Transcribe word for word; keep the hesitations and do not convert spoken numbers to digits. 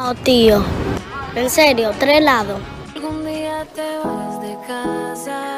No, tío. En serio, tres helados. Algún día te vas de casa.